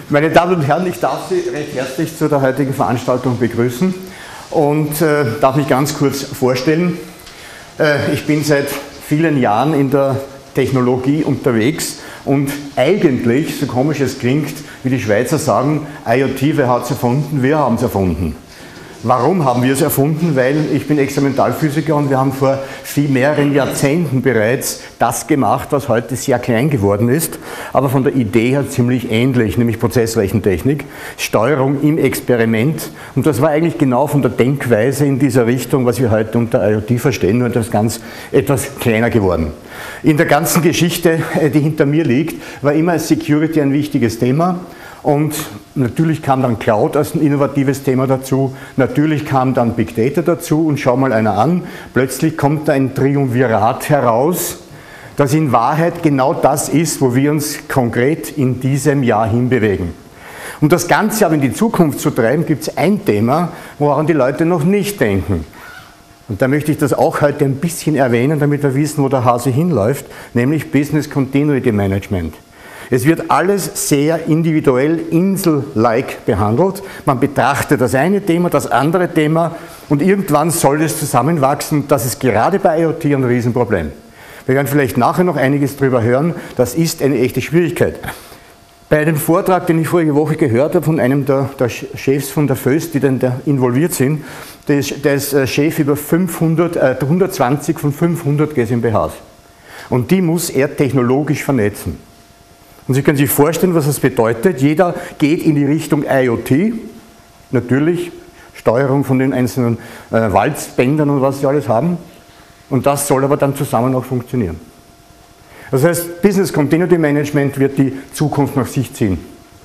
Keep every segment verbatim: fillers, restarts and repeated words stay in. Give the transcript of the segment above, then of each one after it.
Meine Damen und Herren, ich darf Sie recht herzlich zu der heutigen Veranstaltung begrüßen und äh, darf mich ganz kurz vorstellen. Äh, ich bin seit vielen Jahren in der Technologie unterwegs und eigentlich, so komisch es klingt, wie die Schweizer sagen, IoT, wer hat es erfunden? Wir haben es erfunden. Warum haben wir es erfunden? Weil ich bin Experimentalphysiker und wir haben vor viel mehreren Jahrzehnten bereits das gemacht, was heute sehr klein geworden ist, aber von der Idee her ziemlich ähnlich, nämlich Prozessrechentechnik, Steuerung im Experiment. Und das war eigentlich genau von der Denkweise in dieser Richtung, was wir heute unter IoT verstehen, nur das ganz etwas kleiner geworden. In der ganzen Geschichte, die hinter mir liegt, war immer Security ein wichtiges Thema. Und natürlich kam dann Cloud als ein innovatives Thema dazu, natürlich kam dann Big Data dazu und schau mal einer an, plötzlich kommt da ein Triumvirat heraus, das in Wahrheit genau das ist, wo wir uns konkret in diesem Jahr hinbewegen. Um das Ganze aber in die Zukunft zu treiben, gibt es ein Thema, woran die Leute noch nicht denken. Und da möchte ich das auch heute ein bisschen erwähnen, damit wir wissen, wo der Hase hinläuft, nämlich Business Continuity Management. Es wird alles sehr individuell, insel-like behandelt. Man betrachtet das eine Thema, das andere Thema und irgendwann soll es zusammenwachsen. Das ist gerade bei IoT ein Riesenproblem. Wir werden vielleicht nachher noch einiges darüber hören. Das ist eine echte Schwierigkeit. Bei einem Vortrag, den ich vorige Woche gehört habe von einem der, der Chefs von der Föst, die dann da involviert sind, der ist, der ist Chef über fünfhundert, äh, hundertzwanzig von fünfhundert GmbHs. Und die muss er technologisch vernetzen. Und Sie können sich vorstellen, was das bedeutet. Jeder geht in die Richtung IoT, natürlich Steuerung von den einzelnen äh, Walzbändern und was Sie alles haben. Und das soll aber dann zusammen auch funktionieren. Das heißt, Business Continuity Management wird die Zukunft nach sich ziehen.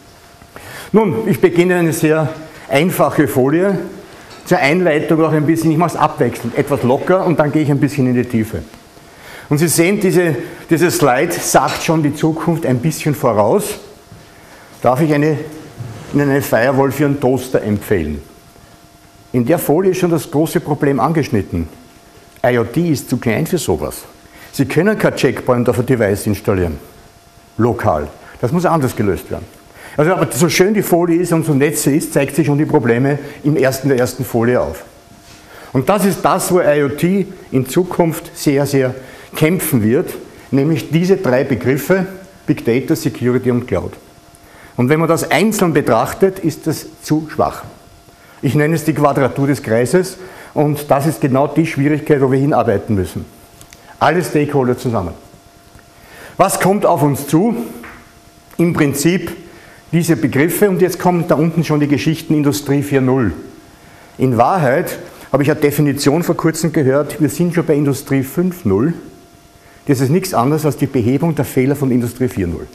Nun, ich beginne eine sehr einfache Folie. Zur Einleitung auch ein bisschen, ich mache es abwechselnd, etwas locker und dann gehe ich ein bisschen in die Tiefe. Und Sie sehen, diese, diese Slide sagt schon die Zukunft ein bisschen voraus. Darf ich eine, Ihnen eine Firewall für einen Toaster empfehlen? In der Folie ist schon das große Problem angeschnitten. IoT ist zu klein für sowas. Sie können kein Checkpoint auf ein Device installieren, lokal. Das muss anders gelöst werden. Also, aber so schön die Folie ist und so nett sie ist, zeigt sich schon die Probleme im ersten, der ersten Folie auf. Und das ist das, wo IoT in Zukunft sehr, sehr kämpfen wird, nämlich diese drei Begriffe, Big Data, Security und Cloud. Und wenn man das einzeln betrachtet, ist das zu schwach. Ich nenne es die Quadratur des Kreises und das ist genau die Schwierigkeit, wo wir hinarbeiten müssen. Alle Stakeholder zusammen. Was kommt auf uns zu? Im Prinzip diese Begriffe und jetzt kommen da unten schon die Geschichten Industrie vier Punkt null. In Wahrheit habe ich eine Definition vor kurzem gehört, wir sind schon bei Industrie fünf Punkt null. Das ist nichts anderes als die Behebung der Fehler von Industrie vier Punkt null.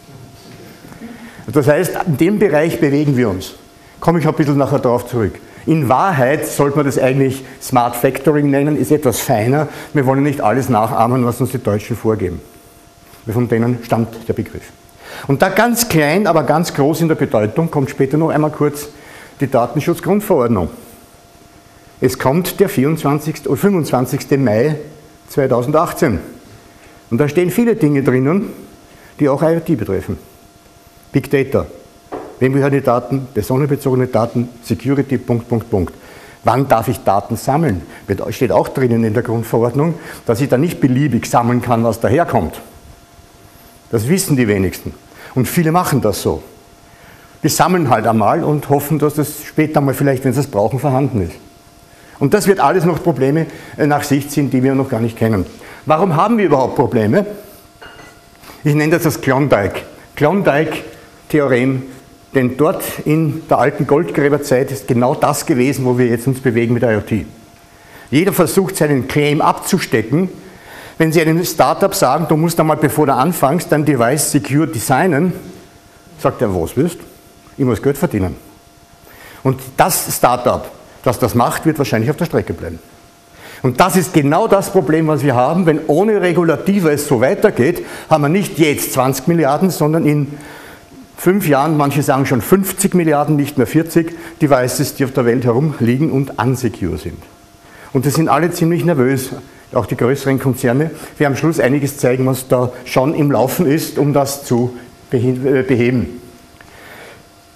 Das heißt, in dem Bereich bewegen wir uns. Komme ich ein bisschen nachher darauf zurück. In Wahrheit sollte man das eigentlich Smart Factoring nennen, ist etwas feiner. Wir wollen nicht alles nachahmen, was uns die Deutschen vorgeben. Von denen stammt der Begriff. Und da ganz klein, aber ganz groß in der Bedeutung, kommt später noch einmal kurz die Datenschutzgrundverordnung. Es kommt der vierundzwanzigste oder fünfundzwanzigste Mai zweitausendachtzehn. Und da stehen viele Dinge drinnen, die auch IoT betreffen. Big Data, wem gehören die Daten, personenbezogene Daten, Security, Punkt, Punkt, Punkt. Wann darf ich Daten sammeln? Steht auch drinnen in der Grundverordnung, dass ich da nicht beliebig sammeln kann, was daherkommt. Das wissen die wenigsten. Und viele machen das so. Die sammeln halt einmal und hoffen, dass das später mal vielleicht, wenn sie es brauchen, vorhanden ist. Und das wird alles noch Probleme nach sich ziehen, die wir noch gar nicht kennen. Warum haben wir überhaupt Probleme? Ich nenne das das Klondike. Klondike-Theorem, denn dort in der alten Goldgräberzeit ist genau das gewesen, wo wir jetzt uns bewegen mit IoT. Jeder versucht, seinen Claim abzustecken. Wenn Sie einem Startup sagen, du musst einmal, bevor du anfängst, dein Device secure designen, sagt er, was willst du? Ich muss Geld verdienen. Und das Startup, das das macht, wird wahrscheinlich auf der Strecke bleiben. Und das ist genau das Problem, was wir haben. Wenn ohne Regulative es so weitergeht, haben wir nicht jetzt zwanzig Milliarden, sondern in fünf Jahren, manche sagen schon fünfzig Milliarden, nicht mehr vierzig, Devices, die auf der Welt herumliegen und unsecure sind. Und die sind alle ziemlich nervös, auch die größeren Konzerne. Wir am Schluss einiges zeigen, was da schon im Laufen ist, um das zu beheben.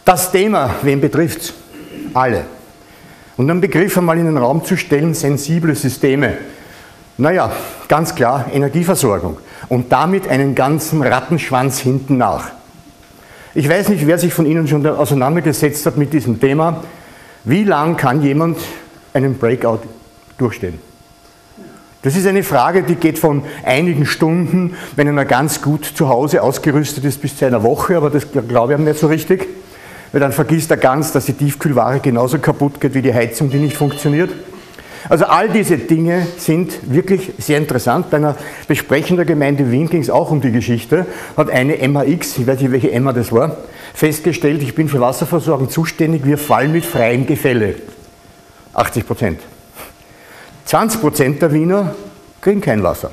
Das Thema, wen betrifft es? Alle. Und einen Begriff einmal in den Raum zu stellen, sensible Systeme. Naja, ganz klar, Energieversorgung. Und damit einen ganzen Rattenschwanz hinten nach. Ich weiß nicht, wer sich von Ihnen schon auseinandergesetzt hat mit diesem Thema. Wie lang kann jemand einen Breakout durchstehen? Das ist eine Frage, die geht von einigen Stunden, wenn einer ganz gut zu Hause ausgerüstet ist, bis zu einer Woche, aber das glaube ich nicht so richtig. Weil dann vergisst er ganz, dass die Tiefkühlware genauso kaputt geht wie die Heizung, die nicht funktioniert. Also all diese Dinge sind wirklich sehr interessant. Bei einer Besprechung der Gemeinde Wien ging es auch um die Geschichte, hat eine M A X, ich weiß nicht, welche M A das war, festgestellt, ich bin für Wasserversorgung zuständig, wir fallen mit freiem Gefälle. achtzig Prozent. zwanzig Prozent der Wiener kriegen kein Wasser.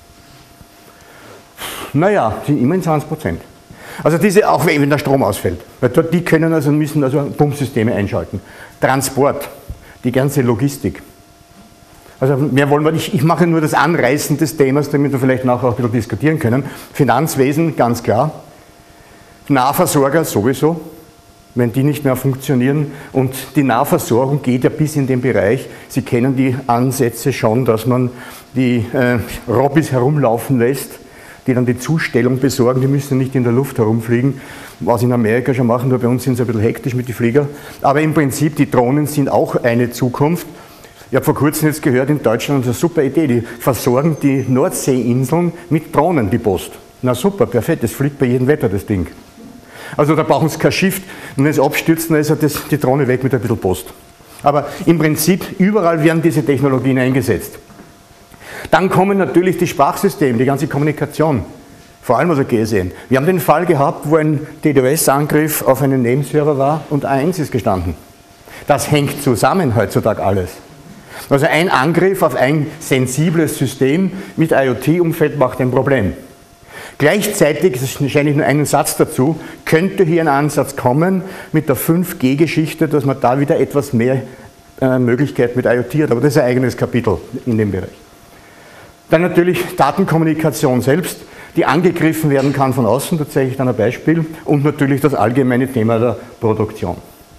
Naja, sind immerhin zwanzig Prozent. Also diese, auch wenn der Strom ausfällt, weil dort, die können also, müssen also Pumpsysteme einschalten. Transport, die ganze Logistik. Also mehr wollen wir nicht, ich mache nur das Anreißen des Themas, damit wir vielleicht nachher auch ein bisschen diskutieren können. Finanzwesen, ganz klar. Nahversorger sowieso, wenn die nicht mehr funktionieren. Und die Nahversorgung geht ja bis in den Bereich, Sie kennen die Ansätze schon, dass man die äh, Robbys herumlaufen lässt, die dann die Zustellung besorgen, die müssen nicht in der Luft herumfliegen, was in Amerika schon machen, nur bei uns sind sie ein bisschen hektisch mit den Flieger. Aber im Prinzip, die Drohnen sind auch eine Zukunft. Ich habe vor kurzem jetzt gehört, in Deutschland eine super Idee, die versorgen die Nordseeinseln mit Drohnen, die Post. Na super, perfekt, das fliegt bei jedem Wetter, das Ding. Also da brauchen sie kein Schiff, und wenn es abstürzt, dann ist das, die Drohne weg mit ein bisschen Post. Aber im Prinzip, überall werden diese Technologien eingesetzt. Dann kommen natürlich die Sprachsysteme, die ganze Kommunikation, vor allem also G S M. Wir haben den Fall gehabt, wo ein DDoS-Angriff auf einen Nameserver war und A eins ist gestanden. Das hängt zusammen heutzutage alles. Also ein Angriff auf ein sensibles System mit IoT-Umfeld macht ein Problem. Gleichzeitig, das ist wahrscheinlich nur einen Satz dazu, könnte hier ein Ansatz kommen mit der fünf G Geschichte, dass man da wieder etwas mehr äh, Möglichkeit mit IoT hat, aber das ist ein eigenes Kapitel in dem Bereich. Dann natürlich Datenkommunikation selbst, die angegriffen werden kann von außen, da zeige ich dann ein Beispiel, und natürlich das allgemeine Thema der Produktion.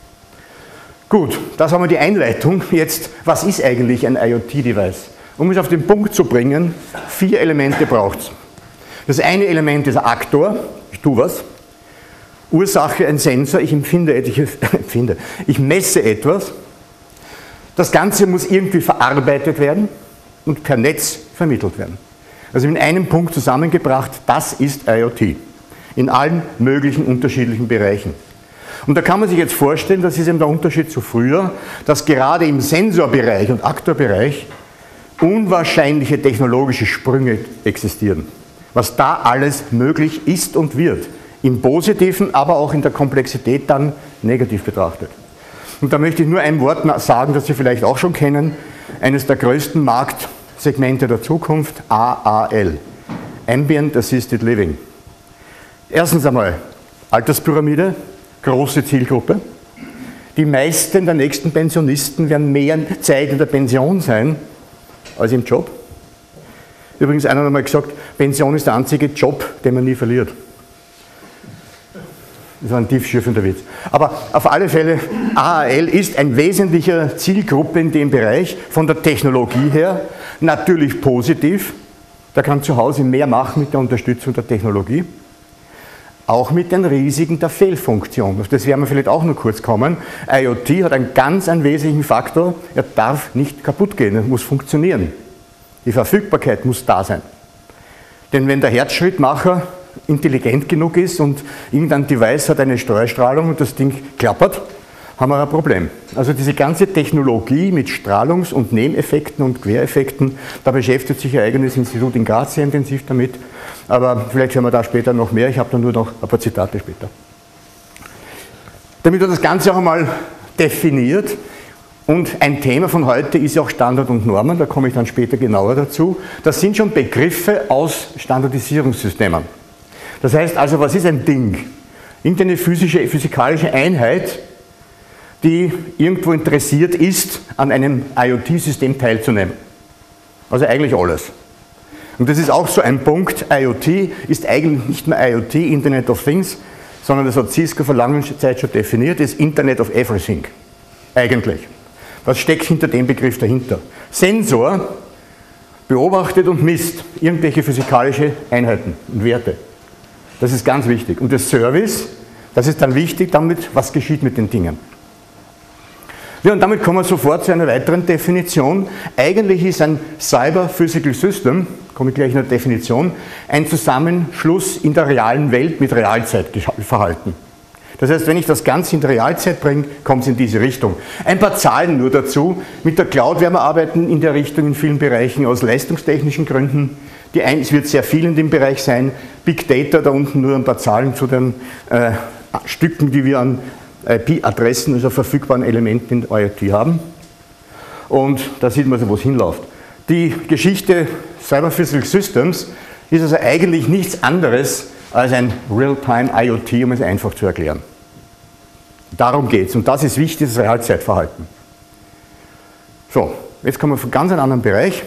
Gut, das haben wir die Einleitung. Jetzt, was ist eigentlich ein IoT-Device? Um es auf den Punkt zu bringen, vier Elemente braucht es. Das eine Element ist ein Aktor, ich tue was. Ursache ein Sensor, ich empfinde, ich, empfinde, ich messe etwas. Das Ganze muss irgendwie verarbeitet werden und per Netz vermittelt werden. Also in einem Punkt zusammengebracht, das ist IoT. In allen möglichen unterschiedlichen Bereichen. Und da kann man sich jetzt vorstellen, das ist eben der Unterschied zu früher, dass gerade im Sensorbereich und Aktorbereich unwahrscheinliche technologische Sprünge existieren. Was da alles möglich ist und wird. Im Positiven, aber auch in der Komplexität dann negativ betrachtet. Und da möchte ich nur ein Wort sagen, das Sie vielleicht auch schon kennen. Eines der größten Marktsegmente der Zukunft, A A L. Ambient Assisted Living. Erstens einmal Alterspyramide. Große Zielgruppe. Die meisten der nächsten Pensionisten werden mehr Zeit in der Pension sein als im Job. Übrigens, einer hat einmal gesagt, Pension ist der einzige Job, den man nie verliert. Das war ein tiefschürfender Witz. Aber auf alle Fälle, A A L ist ein wesentlicher Zielgruppe in dem Bereich, von der Technologie her, natürlich positiv. Da kann zu Hause mehr machen mit der Unterstützung der Technologie. Auch mit den Risiken der Fehlfunktion. Auf das werden wir vielleicht auch noch kurz kommen. IoT hat einen ganz einen wesentlichen Faktor, er darf nicht kaputt gehen, er muss funktionieren. Die Verfügbarkeit muss da sein. Denn wenn der Herzschrittmacher intelligent genug ist und irgendein Device hat eine Steuerstrahlung und das Ding klappert, haben wir ein Problem. Also diese ganze Technologie mit Strahlungs- und Nebeneffekten und Quereffekten, da beschäftigt sich ein eigenes Institut in Graz sehr intensiv damit. Aber vielleicht hören wir da später noch mehr, ich habe da nur noch ein paar Zitate später. Damit wir das Ganze auch einmal definiert, und ein Thema von heute ist ja auch Standard und Normen, da komme ich dann später genauer dazu. Das sind schon Begriffe aus Standardisierungssystemen. Das heißt also, was ist ein Ding? Irgendeine physische, physikalische Einheit, die irgendwo interessiert ist, an einem IoT-System teilzunehmen. Also eigentlich alles. Und das ist auch so ein Punkt, IoT ist eigentlich nicht mehr IoT, Internet of Things, sondern das hat Cisco vor langer Zeit schon definiert, ist Internet of Everything. Eigentlich. Was steckt hinter dem Begriff dahinter? Sensor beobachtet und misst irgendwelche physikalische Einheiten und Werte. Das ist ganz wichtig. Und das Service, das ist dann wichtig, damit, was geschieht mit den Dingen. Ja, und damit kommen wir sofort zu einer weiteren Definition. Eigentlich ist ein Cyber Physical System, komme ich gleich in der Definition, ein Zusammenschluss in der realen Welt mit Realzeitverhalten. Das heißt, wenn ich das Ganze in die Realzeit bringe, kommt es in diese Richtung. Ein paar Zahlen nur dazu. Mit der Cloud werden wir arbeiten in der Richtung in vielen Bereichen aus leistungstechnischen Gründen. Die ein, es wird sehr viel in dem Bereich sein. Big Data, da unten nur ein paar Zahlen zu den äh, Stücken, die wir an I P-Adressen, also verfügbaren Elementen in IoT haben. Und da sieht man also, wo es hinläuft. Die Geschichte Cyber Physical Systems ist also eigentlich nichts anderes als ein Real-Time IoT, um es einfach zu erklären. Darum geht es. Und das ist wichtig, das Realzeitverhalten. So, jetzt kommen wir von ganz einem anderen Bereich.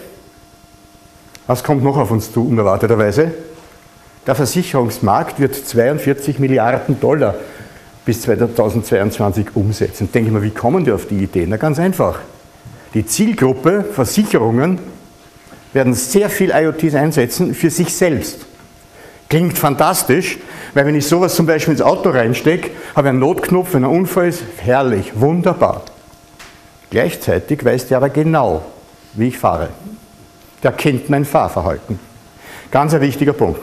Was kommt noch auf uns zu, unerwarteterweise? Der Versicherungsmarkt wird zweiundvierzig Milliarden Dollar bis zweitausendzweiundzwanzig umsetzen. Denke ich mal, wie kommen die auf die Idee? Na, ganz einfach. Die Zielgruppe Versicherungen werden sehr viel IoTs einsetzen für sich selbst. Klingt fantastisch, weil wenn ich sowas zum Beispiel ins Auto reinstecke, habe ich einen Notknopf, wenn ein Unfall ist, herrlich, wunderbar. Gleichzeitig weiß der aber genau, wie ich fahre. Der kennt mein Fahrverhalten. Ganz ein wichtiger Punkt.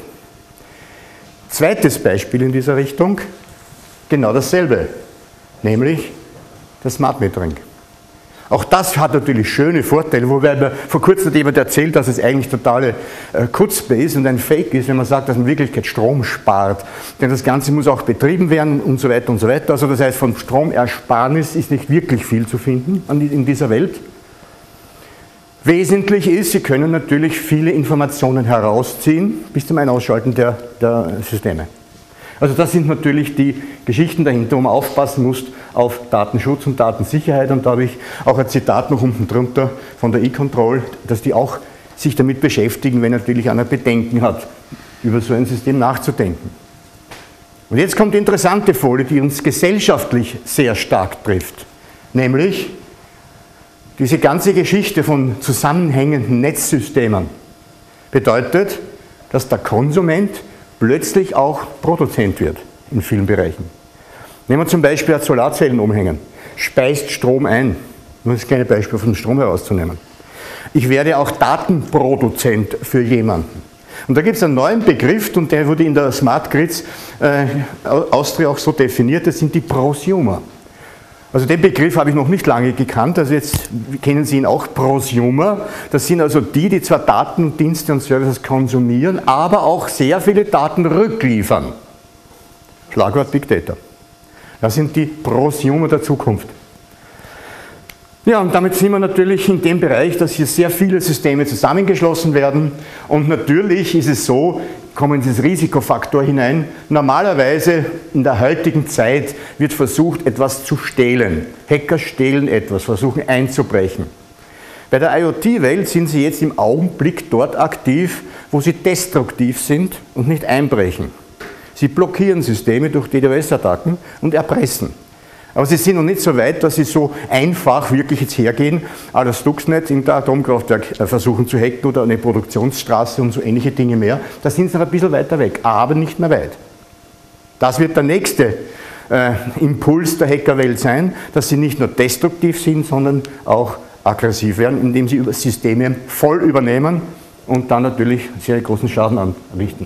Zweites Beispiel in dieser Richtung, genau dasselbe, nämlich das Smart Metering. Auch das hat natürlich schöne Vorteile, wobei mir vor kurzem hat jemand erzählt, dass es eigentlich totale äh, Kutzpe ist und ein Fake ist, wenn man sagt, dass man in Wirklichkeit Strom spart. Denn das Ganze muss auch betrieben werden und so weiter und so weiter. Also das heißt, von Stromersparnis ist nicht wirklich viel zu finden in dieser Welt. Wesentlich ist, Sie können natürlich viele Informationen herausziehen bis zum Ein-Ausschalten der, der Systeme. Also das sind natürlich die Geschichten dahinter, wo man aufpassen muss auf Datenschutz und Datensicherheit. Und da habe ich auch ein Zitat noch unten drunter von der E-Control, dass die auch sich damit beschäftigen, wenn natürlich einer Bedenken hat, über so ein System nachzudenken. Und jetzt kommt die interessante Folie, die uns gesellschaftlich sehr stark trifft, nämlich diese ganze Geschichte von zusammenhängenden Netzsystemen bedeutet, dass der Konsument plötzlich auch Produzent wird in vielen Bereichen. Nehmen wir zum Beispiel Solarzellen umhängen, speist Strom ein, um das kleine Beispiel von Strom herauszunehmen. Ich werde auch Datenproduzent für jemanden. Und da gibt es einen neuen Begriff und der wurde in der Smart Grids äh, Austria auch so definiert, das sind die Prosumer. Also den Begriff habe ich noch nicht lange gekannt, also jetzt kennen Sie ihn auch, Prosumer. Das sind also die, die zwar Daten, Dienste und Services konsumieren, aber auch sehr viele Daten rückliefern. Schlagwort Big Data. Das sind die Prosumer der Zukunft. Ja, und damit sind wir natürlich in dem Bereich, dass hier sehr viele Systeme zusammengeschlossen werden. Und natürlich ist es so, kommen Sie ins Risikofaktor hinein. Normalerweise in der heutigen Zeit wird versucht, etwas zu stehlen. Hacker stehlen etwas, versuchen einzubrechen. Bei der IoT-Welt sind Sie jetzt im Augenblick dort aktiv, wo Sie destruktiv sind und nicht einbrechen. Sie blockieren Systeme durch DDoS-Attacken und erpressen. Aber Sie sind noch nicht so weit, dass Sie so einfach wirklich jetzt hergehen, das Stuxnet in der Atomkraftwerk versuchen zu hacken oder eine Produktionsstraße und so ähnliche Dinge mehr. Da sind Sie noch ein bisschen weiter weg, aber nicht mehr weit. Das wird der nächste äh, Impuls der Hackerwelt sein, dass sie nicht nur destruktiv sind, sondern auch aggressiv werden, indem sie Systeme voll übernehmen und dann natürlich sehr großen Schaden anrichten.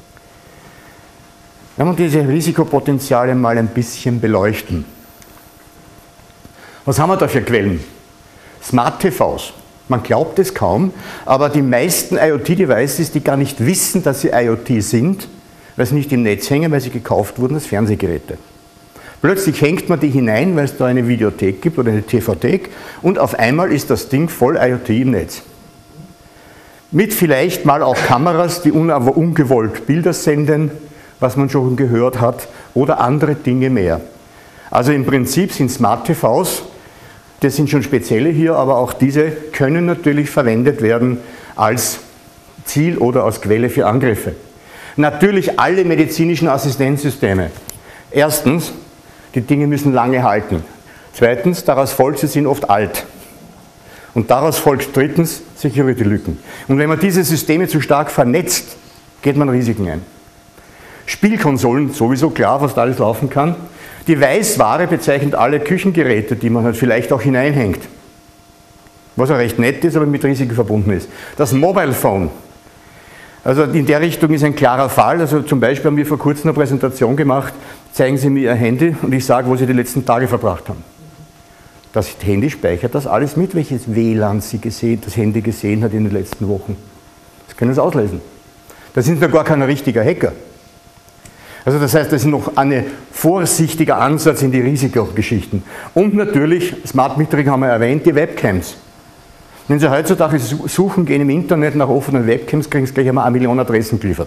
Wenn wir diese Risikopotenziale mal ein bisschen beleuchten. Was haben wir da für Quellen? Smart T Vs. Man glaubt es kaum, aber die meisten IoT-Devices, die gar nicht wissen, dass sie IoT sind, weil sie nicht im Netz hängen, weil sie gekauft wurden als Fernsehgeräte. Plötzlich hängt man die hinein, weil es da eine Videothek gibt oder eine T V-Thek und auf einmal ist das Ding voll IoT im Netz. Mit vielleicht mal auch Kameras, die ungewollt Bilder senden, was man schon gehört hat, oder andere Dinge mehr. Also im Prinzip sind Smart T Vs, das sind schon spezielle hier, aber auch diese können natürlich verwendet werden als Ziel oder als Quelle für Angriffe. Natürlich alle medizinischen Assistenzsysteme, Erstens, die Dinge müssen lange halten. Zweitens, daraus folgt, sie sind oft alt. Und daraus folgt drittens Security-Lücken. Und wenn man diese Systeme zu stark vernetzt, geht man Risiken ein. Spielkonsolen, sowieso klar, was da alles laufen kann. Die Weißware bezeichnet alle Küchengeräte, die man halt vielleicht auch hineinhängt. Was ja recht nett ist, aber mit Risiken verbunden ist. Das Mobile Phone. Also in der Richtung ist ein klarer Fall. Also zum Beispiel haben wir vor kurzem eine Präsentation gemacht, zeigen Sie mir Ihr Handy und ich sage, wo Sie die letzten Tage verbracht haben. Das Handy speichert das alles mit, welches W L A N Sie gesehen, das Handy gesehen hat in den letzten Wochen. Das können Sie auslesen. Das ist noch gar kein richtiger Hacker. Also das heißt, das ist noch ein vorsichtiger Ansatz in die Risikogeschichten. Und natürlich, Smart Metering haben wir erwähnt, die Webcams. Wenn Sie heutzutage suchen gehen im Internet nach offenen Webcams, kriegen Sie gleich einmal eine Million Adressen geliefert.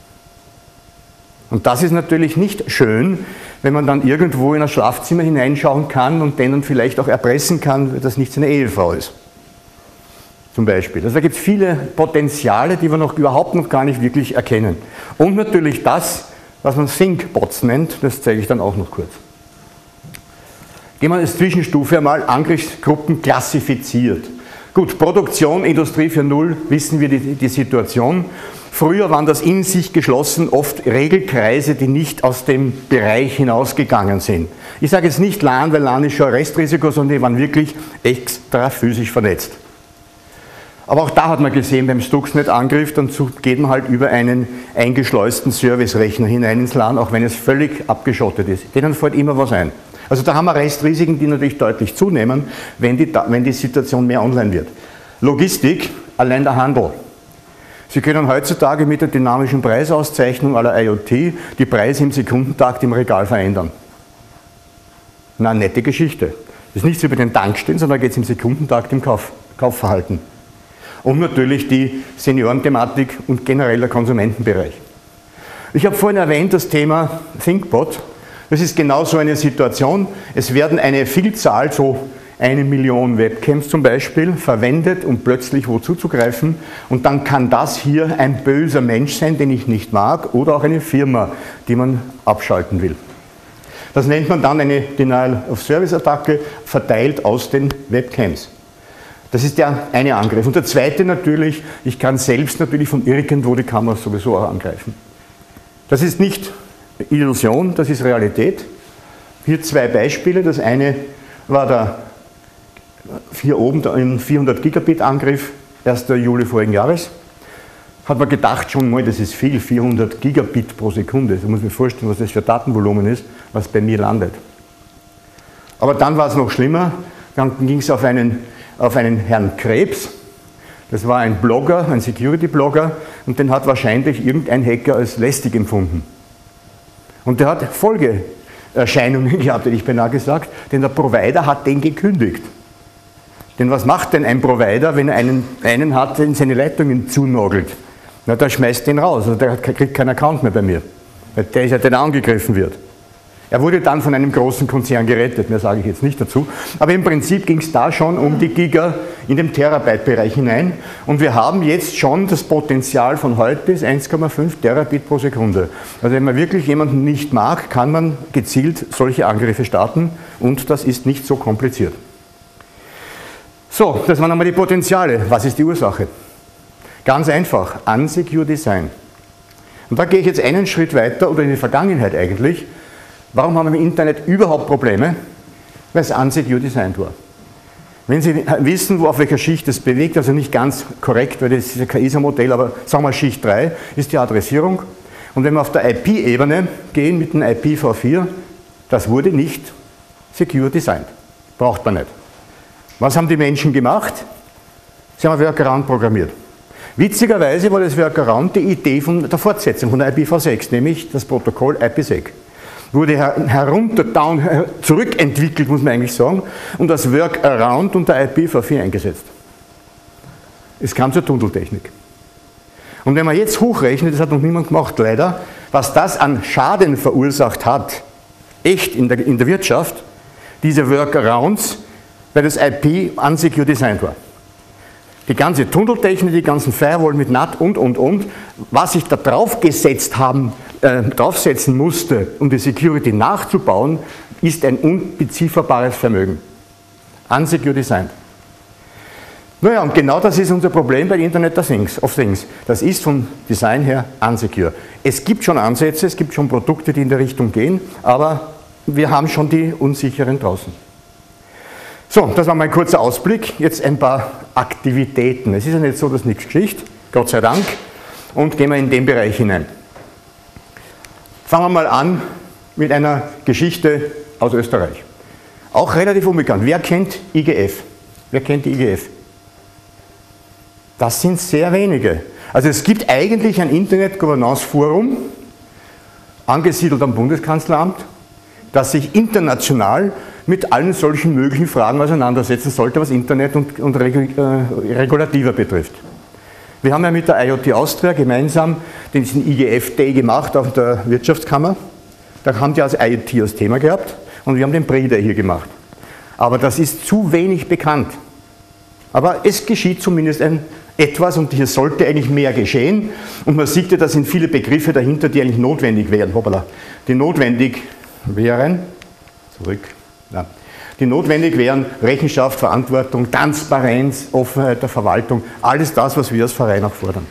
Und das ist natürlich nicht schön, wenn man dann irgendwo in ein Schlafzimmer hineinschauen kann und denen vielleicht auch erpressen kann, dass das nicht seine Ehefrau ist. Zum Beispiel. Also da gibt es viele Potenziale, die wir noch überhaupt noch gar nicht wirklich erkennen. Und natürlich das, was man Think-Bots nennt, das zeige ich dann auch noch kurz. Gehen wir als Zwischenstufe einmal Angriffsgruppen klassifiziert. Gut, Produktion, Industrie vier Punkt null, wissen wir die, die Situation. Früher waren das in sich geschlossen oft Regelkreise, die nicht aus dem Bereich hinausgegangen sind. Ich sage jetzt nicht LAN, weil LAN ist schon ein Restrisiko, sondern die waren wirklich extra physisch vernetzt. Aber auch da hat man gesehen, beim Stuxnet-Angriff, dann geht man halt über einen eingeschleusten Service-Rechner hinein ins LAN, auch wenn es völlig abgeschottet ist. Denen fällt immer was ein. Also da haben wir Restrisiken, die natürlich deutlich zunehmen, wenn die, wenn die Situation mehr online wird. Logistik, allein der Handel. Sie können heutzutage mit der dynamischen Preisauszeichnung aller I O T die Preise im Sekundentakt im Regal verändern. Na, eine nette Geschichte. Das ist nichts über den Tankstellen, sondern da geht es im Sekundentakt im Kauf, Kaufverhalten. Und natürlich die Seniorenthematik und generell der Konsumentenbereich. Ich habe vorhin erwähnt das Thema ThinkBot. Das ist genau so eine Situation. Es werden eine Vielzahl, so eine Million Webcams zum Beispiel, verwendet, um plötzlich wo zuzugreifen. Und dann kann das hier ein böser Mensch sein, den ich nicht mag, oder auch eine Firma, die man abschalten will. Das nennt man dann eine Denial-of-Service-Attacke, verteilt aus den Webcams. Das ist der eine Angriff. Und der zweite natürlich, ich kann selbst natürlich von irgendwo die Kamera sowieso auch angreifen. Das ist nicht Illusion, das ist Realität. Hier zwei Beispiele. Das eine war der hier oben ein vierhundert Gigabit Angriff, erster Juli vorigen Jahres. Hat man gedacht schon mal, das ist viel, vierhundert Gigabit pro Sekunde. Da muss man sich vorstellen, was das für Datenvolumen ist, was bei mir landet. Aber dann war es noch schlimmer. Dann ging es auf einen, auf einen Herrn Krebs. Das war ein Blogger, ein Security-Blogger, und den hat wahrscheinlich irgendein Hacker als lästig empfunden. Und der hat Folgeerscheinungen gehabt, hätte ich beinahe gesagt, denn der Provider hat den gekündigt. Denn was macht denn ein Provider, wenn er einen, einen hat, der in seine Leitungen zunagelt? Na, der schmeißt den raus, also der kriegt keinen Account mehr bei mir, weil der ist ja, der angegriffen wird. Er wurde dann von einem großen Konzern gerettet, mehr sage ich jetzt nicht dazu. Aber im Prinzip ging es da schon um die Giga in dem Terabyte-Bereich hinein. Und wir haben jetzt schon das Potenzial von heute ist eins Komma fünf Terabit pro Sekunde. Also wenn man wirklich jemanden nicht mag, kann man gezielt solche Angriffe starten und das ist nicht so kompliziert. So, das waren einmal die Potenziale. Was ist die Ursache? Ganz einfach, Unsecure Design. Und da gehe ich jetzt einen Schritt weiter oder in die Vergangenheit eigentlich. Warum haben wir im Internet überhaupt Probleme? Weil es unsecure Design war. Wenn Sie wissen, wo auf welcher Schicht es bewegt, also nicht ganz korrekt, weil das ist ja kein I S A-Modell, aber sagen wir Schicht drei ist die Adressierung. Und wenn wir auf der I P-Ebene gehen mit dem I P v vier, das wurde nicht secure designt. Braucht man nicht. Was haben die Menschen gemacht? Sie haben ein Workaround programmiert. Witzigerweise war das Workaround die Idee von der Fortsetzung von der I P v sechs, nämlich das Protokoll I P sec. Wurde herunter, down, zurückentwickelt, muss man eigentlich sagen, und das Workaround unter I P v vier eingesetzt. Es kam zur Tunneltechnik. Und wenn man jetzt hochrechnet, das hat noch niemand gemacht, leider, was das an Schaden verursacht hat, echt in der, in der Wirtschaft, diese Workarounds, weil das I P unsecure designed war. Die ganze Tunneltechnik, die ganzen Firewall mit N A T und, und, und, was ich da draufgesetzt haben, äh, draufsetzen musste, um die Security nachzubauen, ist ein unbezifferbares Vermögen. Unsecure Design. Naja, und genau das ist unser Problem bei Internet of Things, of Things. Das ist vom Design her unsecure. Es gibt schon Ansätze, es gibt schon Produkte, die in der Richtung gehen, aber wir haben schon die unsicheren draußen. So, das war mein kurzer Ausblick. Jetzt ein paar Aktivitäten. Es ist ja nicht so, dass nichts geschieht, Gott sei Dank, und gehen wir in den Bereich hinein. Fangen wir mal an mit einer Geschichte aus Österreich. Auch relativ unbekannt. Wer kennt I G F? Wer kennt die I G F? Das sind sehr wenige. Also es gibt eigentlich ein Internet-Governance-Forum, angesiedelt am Bundeskanzleramt, das sich international mit allen solchen möglichen Fragen auseinandersetzen sollte, was Internet und, und Regu äh, Regulativer betrifft. Wir haben ja mit der I O T Austria gemeinsam diesen I G F Day gemacht auf der Wirtschaftskammer. Da haben die also I O T als Thema gehabt und wir haben den Pre Day hier gemacht. Aber das ist zu wenig bekannt. Aber es geschieht zumindest ein etwas und hier sollte eigentlich mehr geschehen. Und man sieht ja, da sind viele Begriffe dahinter, die eigentlich notwendig wären. Hoppala, die notwendig wären, zurück, ja, die notwendig wären Rechenschaft, Verantwortung, Transparenz, Offenheit der Verwaltung, alles das, was wir als Verein auch fordern.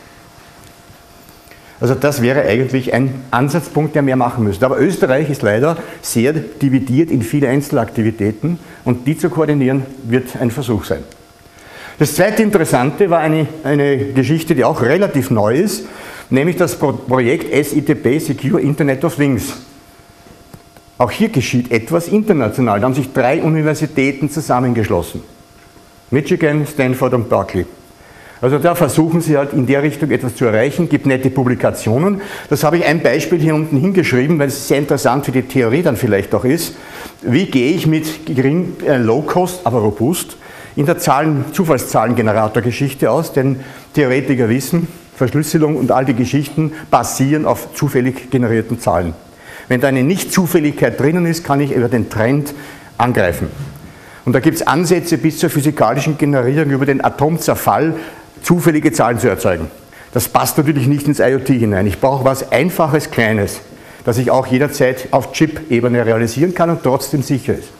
Also das wäre eigentlich ein Ansatzpunkt, der mehr machen müsste. Aber Österreich ist leider sehr dividiert in viele Einzelaktivitäten und die zu koordinieren wird ein Versuch sein. Das zweite Interessante war eine, eine Geschichte, die auch relativ neu ist, nämlich das Projekt S I T P, Secure Internet of Things. Auch hier geschieht etwas international. Da haben sich drei Universitäten zusammengeschlossen. Michigan, Stanford und Berkeley. Also da versuchen sie halt in der Richtung etwas zu erreichen, gibt nette Publikationen. Das habe ich ein Beispiel hier unten hingeschrieben, weil es sehr interessant für die Theorie dann vielleicht auch ist. Wie gehe ich mit gering, äh, Low-Cost, aber robust in der Zahlen, Zufallszahlengenerator-Geschichte aus, denn Theoretiker wissen, Verschlüsselung und all die Geschichten basieren auf zufällig generierten Zahlen. Wenn da eine Nicht-Zufälligkeit drinnen ist, kann ich über den Trend angreifen. Und da gibt es Ansätze bis zur physikalischen Generierung über den Atomzerfall, zufällige Zahlen zu erzeugen. Das passt natürlich nicht ins I O T hinein. Ich brauche was Einfaches, Kleines, das ich auch jederzeit auf Chip-Ebene realisieren kann und trotzdem sicher ist.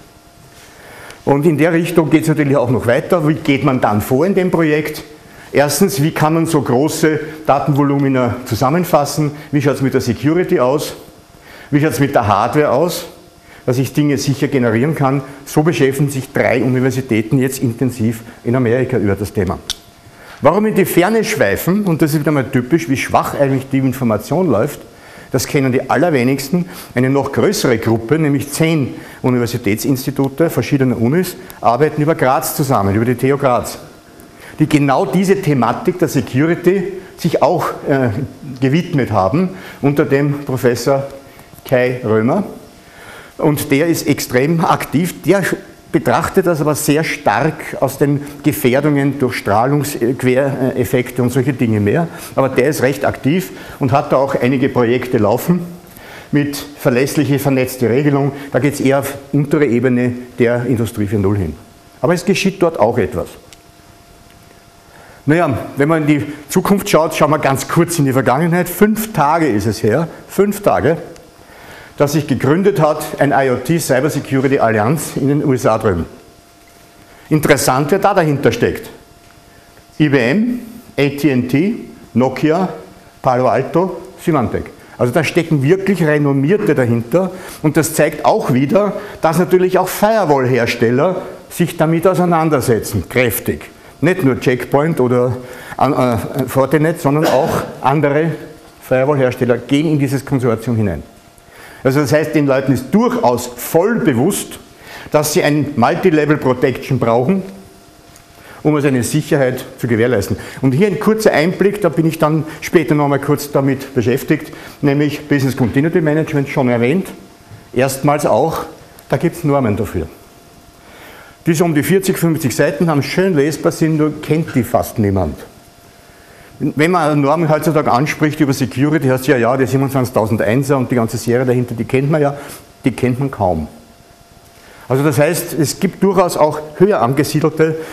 Und in der Richtung geht es natürlich auch noch weiter. Wie geht man dann vor in dem Projekt? Erstens, wie kann man so große Datenvolumina zusammenfassen? Wie schaut es mit der Security aus? Wie schaut es mit der Hardware aus, dass ich Dinge sicher generieren kann? So beschäftigen sich drei Universitäten jetzt intensiv in Amerika über das Thema. Warum in die Ferne schweifen, und das ist wieder mal typisch, wie schwach eigentlich die Information läuft, das kennen die allerwenigsten. Eine noch größere Gruppe, nämlich zehn Universitätsinstitute verschiedener Unis, arbeiten über Graz zusammen, über die T U Graz, die genau diese Thematik der Security sich auch äh, gewidmet haben, unter dem Professor Kai Römer. Und der ist extrem aktiv, der betrachtet das aber sehr stark aus den Gefährdungen durch Strahlungsquereffekte und solche Dinge mehr. Aber der ist recht aktiv und hat da auch einige Projekte laufen mit verlässliche, vernetzte Regelung. Da geht es eher auf untere Ebene der Industrie vier Punkt null hin. Aber es geschieht dort auch etwas. Naja, wenn man in die Zukunft schaut, schauen wir ganz kurz in die Vergangenheit. Fünf Tage ist es her, fünf Tage, dass sich gegründet hat ein I O T Cyber Security Allianz in den U S A drüben. Interessant, wer da dahinter steckt. I B M, A T and T, Nokia, Palo Alto, Symantec. Also da stecken wirklich Renommierte dahinter und das zeigt auch wieder, dass natürlich auch Firewall-Hersteller sich damit auseinandersetzen, kräftig. Nicht nur Checkpoint oder äh, Fortinet, sondern auch andere Firewall-Hersteller gehen in dieses Konsortium hinein. Also das heißt, den Leuten ist durchaus voll bewusst, dass sie ein Multi-Level Protection brauchen, um also eine Sicherheit zu gewährleisten. Und hier ein kurzer Einblick, da bin ich dann später noch mal kurz damit beschäftigt, nämlich Business Continuity Management, schon erwähnt, erstmals auch, da gibt es Normen dafür. Die so um die vierzig, fünfzig Seiten haben, schön lesbar sind, nur kennt die fast niemand. Wenn man eine Norm heutzutage anspricht über Security, heißt ja, ja, die siebenundzwanzigtausendeiner und die ganze Serie dahinter, die kennt man ja, die kennt man kaum. Also das heißt, es gibt durchaus auch höher angesiedelte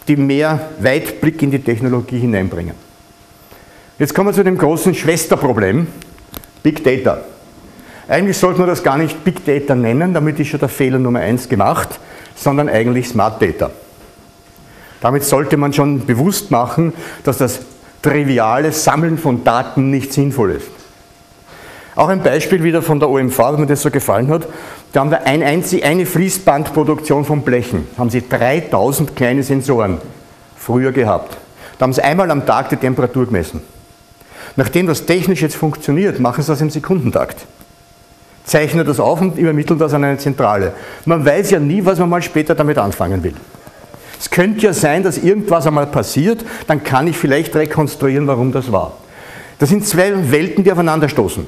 die mehr Weitblick in die Technologie hineinbringen. Jetzt kommen wir zu dem großen Schwesterproblem, Big Data. Eigentlich sollte man das gar nicht Big Data nennen, damit ist schon der Fehler Nummer eins gemacht, sondern eigentlich Smart Data. Damit sollte man schon bewusst machen, dass das triviale Sammeln von Daten nicht sinnvoll ist. Auch ein Beispiel wieder von der O M V, wenn mir das so gefallen hat. Da haben wir ein einzig, eine Fließbandproduktion von Blechen. Da haben sie dreitausend kleine Sensoren früher gehabt. Da haben sie einmal am Tag die Temperatur gemessen. Nachdem das technisch jetzt funktioniert, machen sie das im Sekundentakt. Zeichnen das auf und übermitteln das an eine Zentrale. Man weiß ja nie, was man mal später damit anfangen will. Es könnte ja sein, dass irgendwas einmal passiert, dann kann ich vielleicht rekonstruieren, warum das war. Das sind zwei Welten, die aufeinander stoßen.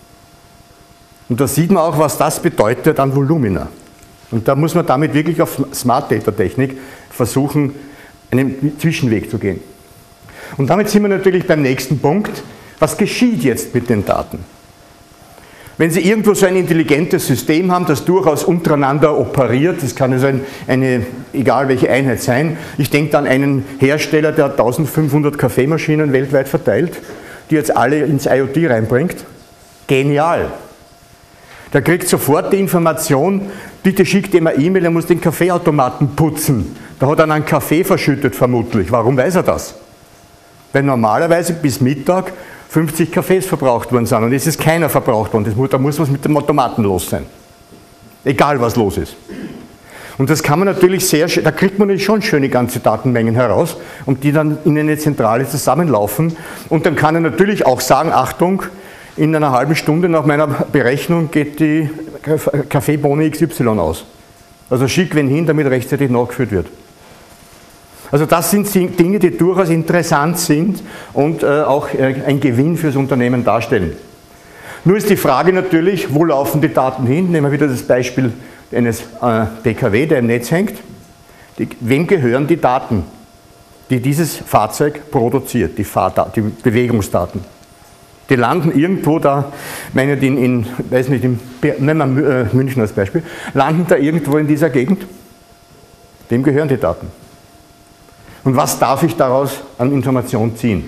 Und da sieht man auch, was das bedeutet an Volumina. Und da muss man damit wirklich auf Smart Data Technik versuchen, einen Zwischenweg zu gehen. Und damit sind wir natürlich beim nächsten Punkt. Was geschieht jetzt mit den Daten? Wenn Sie irgendwo so ein intelligentes System haben, das durchaus untereinander operiert, das kann also ein, eine, egal welche Einheit sein, ich denke an einen Hersteller, der eintausendfünfhundert Kaffeemaschinen weltweit verteilt, die jetzt alle ins IoT reinbringt. Genial! Der kriegt sofort die Information, bitte schickt ihm eine E-Mail, er muss den Kaffeeautomaten putzen. Da hat er einen Kaffee verschüttet vermutlich. Warum weiß er das? Weil normalerweise bis Mittag fünfzig Kaffees verbraucht worden sind und es ist keiner verbraucht worden. Da muss was mit dem Automaten los sein. Egal was los ist. Und das kann man natürlich sehr, da kriegt man schon schöne ganze Datenmengen heraus und die dann in eine Zentrale zusammenlaufen. Und dann kann er natürlich auch sagen, Achtung, in einer halben Stunde nach meiner Berechnung geht die Kaffeebohne X Y aus. Also schick wen hin, damit rechtzeitig nachgeführt wird. Also das sind Dinge, die durchaus interessant sind und äh, auch äh, ein Gewinn fürs Unternehmen darstellen. Nur ist die Frage natürlich, wo laufen die Daten hin? Nehmen wir wieder das Beispiel eines äh, P K W, der im Netz hängt. Die, wem gehören die Daten, die dieses Fahrzeug produziert, die, Fahrdaten, die Bewegungsdaten? Die landen irgendwo da, meine in, in weiß nicht, in, nehmen wir äh, München als Beispiel, landen da irgendwo in dieser Gegend? Wem gehören die Daten? Und was darf ich daraus an Information ziehen?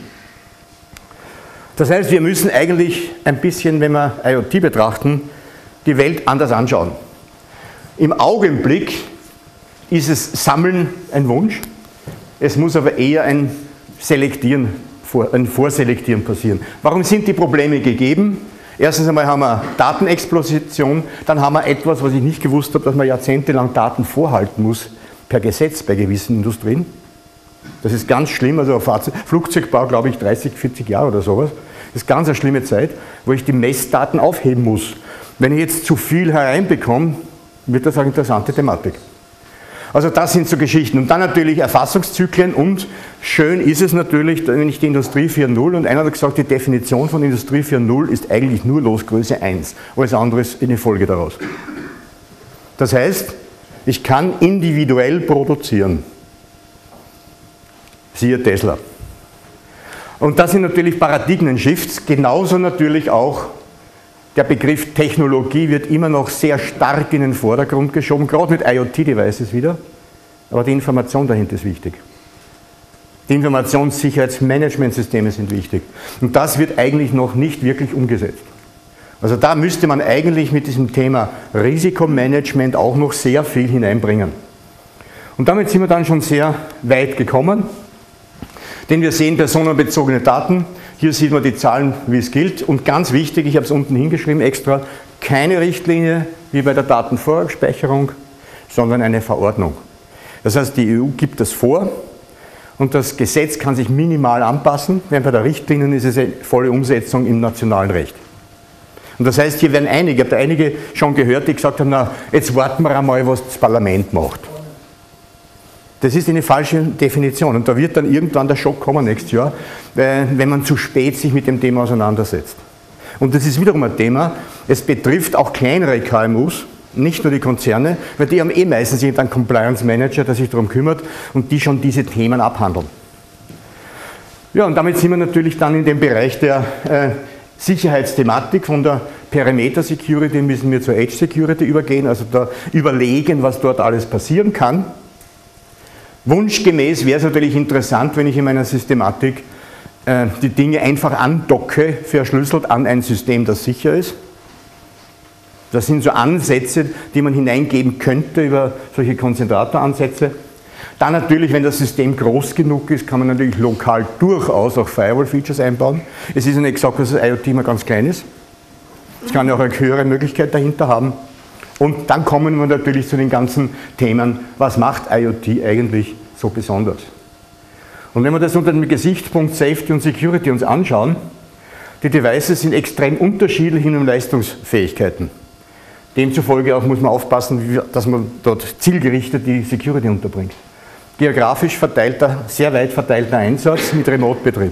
Das heißt, wir müssen eigentlich ein bisschen, wenn wir IoT betrachten, die Welt anders anschauen. Im Augenblick ist es Sammeln ein Wunsch, es muss aber eher ein Selektieren, ein Vorselektieren passieren. Warum sind die Probleme gegeben? Erstens einmal haben wir Datenexplosion, dann haben wir etwas, was ich nicht gewusst habe, dass man jahrzehntelang Daten vorhalten muss, per Gesetz bei gewissen Industrien. Das ist ganz schlimm, also Fahrzeug, Flugzeugbau, glaube ich, dreißig, vierzig Jahre oder sowas. Das ist ganz eine schlimme Zeit, wo ich die Messdaten aufheben muss. Wenn ich jetzt zu viel hereinbekomme, wird das eine interessante Thematik. Also das sind so Geschichten. Und dann natürlich Erfassungszyklen und schön ist es natürlich, wenn ich die Industrie vier Punkt null und einer hat gesagt, die Definition von Industrie vier Punkt null ist eigentlich nur Losgröße eins. Alles andere ist eine Folge daraus. Das heißt, ich kann individuell produzieren. Siehe Tesla. Und das sind natürlich Paradigmen-Shifts, genauso natürlich auch der Begriff Technologie wird immer noch sehr stark in den Vordergrund geschoben, gerade mit IoT-Devices wieder, aber die Information dahinter ist wichtig. Die Informationssicherheitsmanagementsysteme sind wichtig und das wird eigentlich noch nicht wirklich umgesetzt. Also da müsste man eigentlich mit diesem Thema Risikomanagement auch noch sehr viel hineinbringen. Und damit sind wir dann schon sehr weit gekommen. Denn wir sehen personenbezogene Daten, hier sieht man die Zahlen, wie es gilt und ganz wichtig, ich habe es unten hingeschrieben extra, keine Richtlinie wie bei der Datenvorspeicherung, sondern eine Verordnung. Das heißt, die E U gibt das vor und das Gesetz kann sich minimal anpassen, während bei der Richtlinie ist es eine volle Umsetzung im nationalen Recht. Und das heißt, hier werden einige, ich habe da einige schon gehört, die gesagt haben, na, jetzt warten wir einmal, was das Parlament macht. Das ist eine falsche Definition und da wird dann irgendwann der Schock kommen nächstes Jahr, wenn man zu spät sich mit dem Thema auseinandersetzt. Und das ist wiederum ein Thema, es betrifft auch kleinere K M Us, nicht nur die Konzerne, weil die haben eh meistens irgendeinen Compliance Manager, der sich darum kümmert und die schon diese Themen abhandeln. Ja, und damit sind wir natürlich dann in dem Bereich der äh, Sicherheitsthematik. Von der Perimeter Security müssen wir zur Edge Security übergehen, also da überlegen, was dort alles passieren kann. Wunschgemäß wäre es natürlich interessant, wenn ich in meiner Systematik äh, die Dinge einfach andocke, verschlüsselt an ein System, das sicher ist. Das sind so Ansätze, die man hineingeben könnte über solche Konzentratoransätze. Dann natürlich, wenn das System groß genug ist, kann man natürlich lokal durchaus auch Firewall-Features einbauen. Es ist ja nicht gesagt, dass das IoT immer ganz klein ist. Es kann ja auch eine höhere Möglichkeit dahinter haben. Und dann kommen wir natürlich zu den ganzen Themen, was macht IoT eigentlich so besonders? Und wenn wir das unter dem Gesichtspunkt Safety und Security uns anschauen, die Devices sind extrem unterschiedlich in den Leistungsfähigkeiten. Demzufolge auch muss man aufpassen, dass man dort zielgerichtet die Security unterbringt. Geografisch verteilter, sehr weit verteilter Einsatz mit Remote-Betrieb.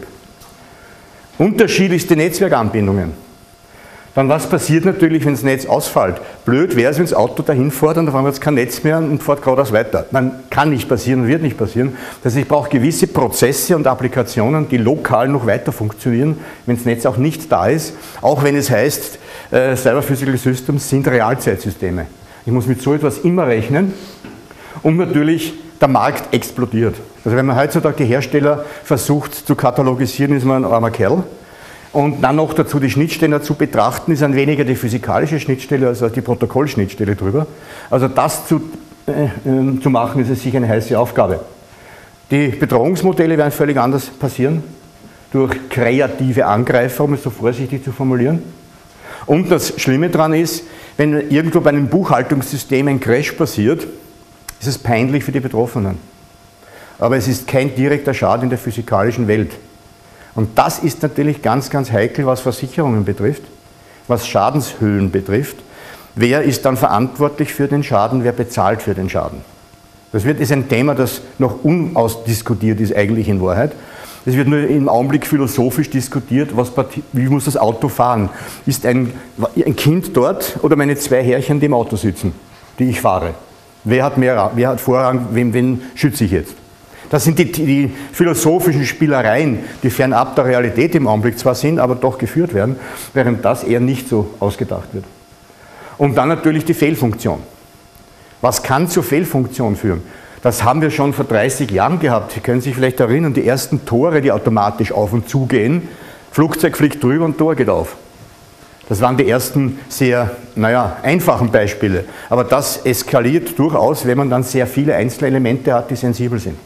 Unterschiedlichste Netzwerkanbindungen. Dann was passiert natürlich, wenn das Netz ausfällt? Blöd wäre es, wenn das Auto dahin fährt und auf einmal hat es kein Netz mehr und fährt geradeaus weiter. Man kann nicht passieren und wird nicht passieren. Das heißt, ich brauche gewisse Prozesse und Applikationen, die lokal noch weiter funktionieren, wenn das Netz auch nicht da ist. Auch wenn es heißt, äh, Cyber Physical Systems sind Realzeitsysteme. Ich muss mit so etwas immer rechnen und natürlich der Markt explodiert. Also wenn man heutzutage die Hersteller versucht zu katalogisieren, ist man ein armer Kerl. Und dann noch dazu die Schnittstellen zu betrachten, ist dann weniger die physikalische Schnittstelle als die Protokollschnittstelle drüber. Also das zu, äh, äh, zu machen, ist es sicher eine heiße Aufgabe. Die Bedrohungsmodelle werden völlig anders passieren, durch kreative Angreifer, um es so vorsichtig zu formulieren. Und das Schlimme daran ist, wenn irgendwo bei einem Buchhaltungssystem ein Crash passiert, ist es peinlich für die Betroffenen. Aber es ist kein direkter Schaden in der physikalischen Welt. Und das ist natürlich ganz, ganz heikel, was Versicherungen betrifft, was Schadenshöhen betrifft. Wer ist dann verantwortlich für den Schaden, wer bezahlt für den Schaden? Das wird, ist ein Thema, das noch unausdiskutiert ist eigentlich in Wahrheit. Es wird nur im Augenblick philosophisch diskutiert, was, wie muss das Auto fahren? Ist ein, ein Kind dort oder meine zwei Herrchen, die im Auto sitzen, die ich fahre? Wer hat, mehr, wer hat Vorrang, wen, wen schütze ich jetzt? Das sind die, die philosophischen Spielereien, die fernab der Realität im Augenblick zwar sind, aber doch geführt werden, während das eher nicht so ausgedacht wird. Und dann natürlich die Fehlfunktion. Was kann zur Fehlfunktion führen? Das haben wir schon vor dreißig Jahren gehabt. Sie können sich vielleicht erinnern, die ersten Tore, die automatisch auf und zu gehen, Flugzeug fliegt drüber und Tor geht auf. Das waren die ersten sehr, naja, einfachen Beispiele. Aber das eskaliert durchaus, wenn man dann sehr viele Einzelelemente hat, die sensibel sind.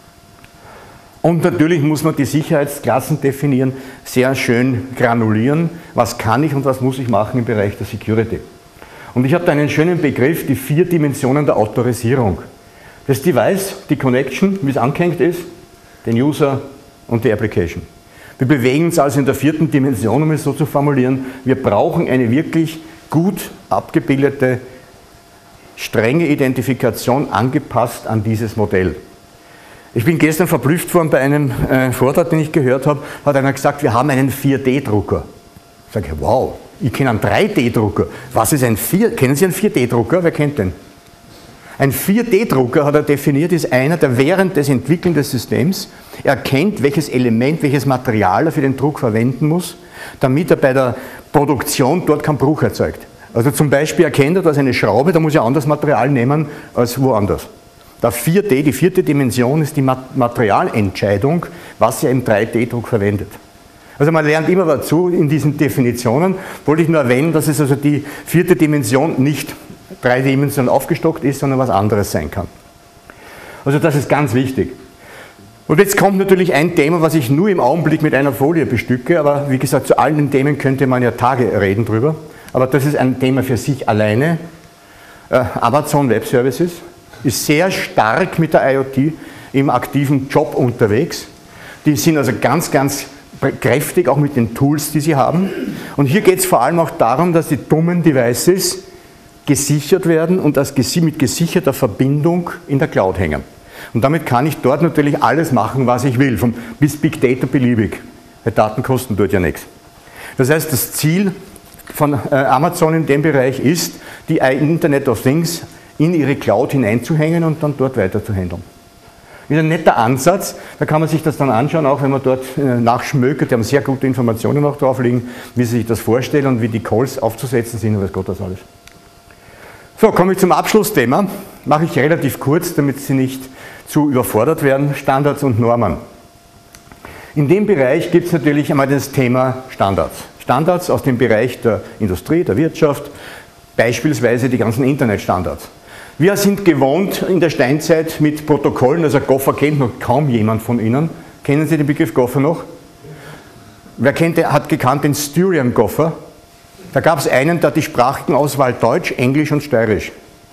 Und natürlich muss man die Sicherheitsklassen definieren, sehr schön granulieren, was kann ich und was muss ich machen im Bereich der Security. Und ich habe da einen schönen Begriff, die vier Dimensionen der Autorisierung. Das Device, die Connection, wie es angehängt ist, den User und die Application. Wir bewegen uns also in der vierten Dimension, um es so zu formulieren. Wir brauchen eine wirklich gut abgebildete, strenge Identifikation angepasst an dieses Modell. Ich bin gestern verblüfft worden bei einem äh, Vortrag, den ich gehört habe, hat einer gesagt, wir haben einen vier D Drucker. Ich sage, wow, ich kenne einen drei D Drucker. Was ist ein vier D? Kennen Sie einen vier D Drucker? Wer kennt den? Ein vier D Drucker, hat er definiert, ist einer, der während des Entwickeln des Systems erkennt, welches Element, welches Material er für den Druck verwenden muss, damit er bei der Produktion dort keinen Bruch erzeugt. Also zum Beispiel erkennt er, dass eine Schraube, da muss er anderes Material nehmen als woanders. Der vier D, die vierte Dimension, ist die Materialentscheidung, was er im drei D Druck verwendet. Also man lernt immer dazu in diesen Definitionen. Wollte ich nur erwähnen, dass es also die vierte Dimension nicht dreidimensional aufgestockt ist, sondern was anderes sein kann. Also das ist ganz wichtig. Und jetzt kommt natürlich ein Thema, was ich nur im Augenblick mit einer Folie bestücke, aber wie gesagt, zu allen Themen könnte man ja Tage reden drüber. Aber das ist ein Thema für sich alleine. Äh, Amazon Web Services ist sehr stark mit der IoT im aktiven Job unterwegs. Die sind also ganz, ganz kräftig, auch mit den Tools, die sie haben. Und hier geht es vor allem auch darum, dass die dummen Devices gesichert werden und das mit gesicherter Verbindung in der Cloud hängen. Und damit kann ich dort natürlich alles machen, was ich will, vom bis Big Data beliebig. Weil Daten kosten dort ja nichts. Das heißt, das Ziel von Amazon in dem Bereich ist, die Internet of Things in ihre Cloud hineinzuhängen und dann dort weiter zu handeln. Das ist ein netter Ansatz, da kann man sich das dann anschauen, auch wenn man dort nachschmökert, die haben sehr gute Informationen auch drauf liegen, wie sie sich das vorstellen und wie die Calls aufzusetzen sind und weiß Gott das alles. So, komme ich zum Abschlussthema, mache ich relativ kurz, damit Sie nicht zu überfordert werden, Standards und Normen. In dem Bereich gibt es natürlich einmal das Thema Standards. Standards aus dem Bereich der Industrie, der Wirtschaft, beispielsweise die ganzen Internetstandards. Wir sind gewohnt in der Steinzeit mit Protokollen, also Gopher kennt noch kaum jemand von Ihnen. Kennen Sie den Begriff Gopher noch? Wer kennt, hat gekannt den Styrian Gopher? Da gab es einen, der hat die Sprachenauswahl Deutsch, Englisch und Steirisch.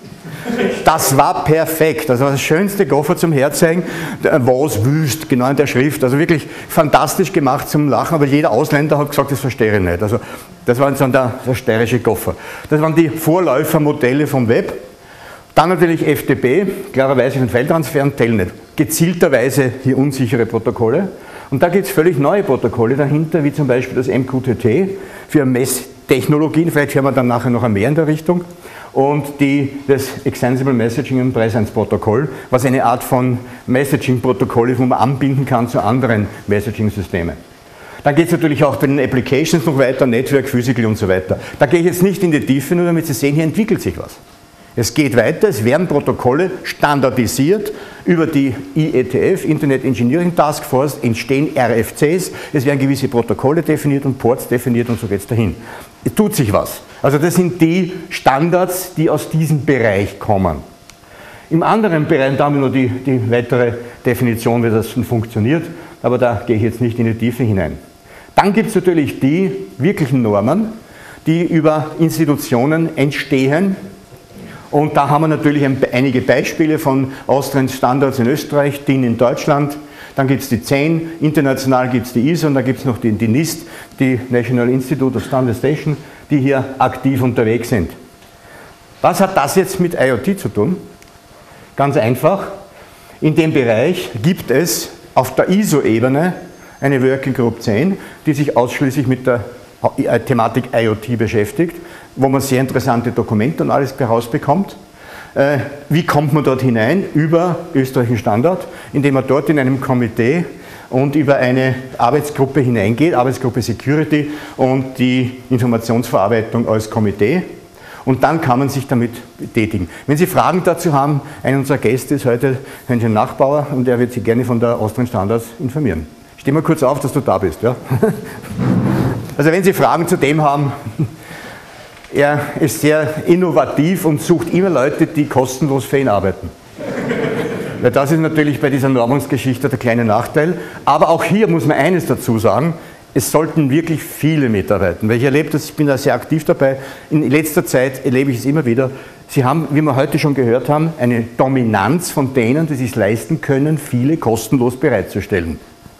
Das war perfekt, das war das schönste Gopher zum Herzeigen, was wüst, genau in der Schrift, also wirklich fantastisch gemacht zum Lachen, aber jeder Ausländer hat gesagt, das verstehe ich nicht. Also das war dann der, der steirische Gopher. Das waren die Vorläufermodelle vom Web. Dann natürlich F T P, klarerweise von Feldtransfer und Telnet. Gezielterweise hier unsichere Protokolle. Und da gibt es völlig neue Protokolle dahinter, wie zum Beispiel das M Q T T für Messtechnologien, vielleicht hören wir dann nachher noch mehr in der Richtung. Und die, das Extensible Messaging und Präsenzprotokoll, was eine Art von Messaging-Protokoll ist, wo man anbinden kann zu anderen Messaging-Systemen. Dann geht es natürlich auch bei den Applications noch weiter, Network, Physical und so weiter. Da gehe ich jetzt nicht in die Tiefe, nur damit Sie sehen, hier entwickelt sich was. Es geht weiter, es werden Protokolle standardisiert über die I E T F, Internet Engineering Task Force, entstehen R F Cs, es werden gewisse Protokolle definiert und Ports definiert und so geht es dahin. Es tut sich was. Also das sind die Standards, die aus diesem Bereich kommen. Im anderen Bereich, da haben wir noch die, die weitere Definition, wie das funktioniert, aber da gehe ich jetzt nicht in die Tiefe hinein. Dann gibt es natürlich die wirklichen Normen, die über Institutionen entstehen. Und da haben wir natürlich ein, einige Beispiele von Austrian Standards in Österreich, D I N in Deutschland, dann gibt es die zehn, international gibt es die I S O und dann gibt es noch die, die N I S T, die National Institute of Standardization, die hier aktiv unterwegs sind. Was hat das jetzt mit I O T zu tun? Ganz einfach, in dem Bereich gibt es auf der I S O-Ebene eine Working Group zehn, die sich ausschließlich mit der Thematik I O T beschäftigt, wo man sehr interessante Dokumente und alles herausbekommt. Äh, wie kommt man dort hinein? Über österreichischen Standard, indem man dort in einem Komitee und über eine Arbeitsgruppe hineingeht, Arbeitsgruppe Security und die Informationsverarbeitung als Komitee. Und dann kann man sich damit betätigen. Wenn Sie Fragen dazu haben, einer unserer Gäste ist heute Herrn Nachbauer und er wird Sie gerne von der Austrian Standards informieren. Steh mal kurz auf, dass du da bist. Ja? Also wenn Sie Fragen zu dem haben, er ist sehr innovativ und sucht immer Leute, die kostenlos für ihn arbeiten. Weil das ist natürlich bei dieser Normungsgeschichte der kleine Nachteil. Aber auch hier muss man eines dazu sagen, es sollten wirklich viele mitarbeiten. Weil ich erlebe das, ich bin da sehr aktiv dabei, in letzter Zeit erlebe ich es immer wieder, Sie haben, wie wir heute schon gehört haben, eine Dominanz von denen, die es sich leisten können, viele kostenlos bereitzustellen.